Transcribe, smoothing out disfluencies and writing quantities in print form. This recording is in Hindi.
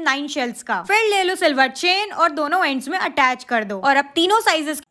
9 शेल्स का। फिर ले लो सिल्वर चेन और दोनों एंड्स में अटैच कर दो और अब तीनों साइजेस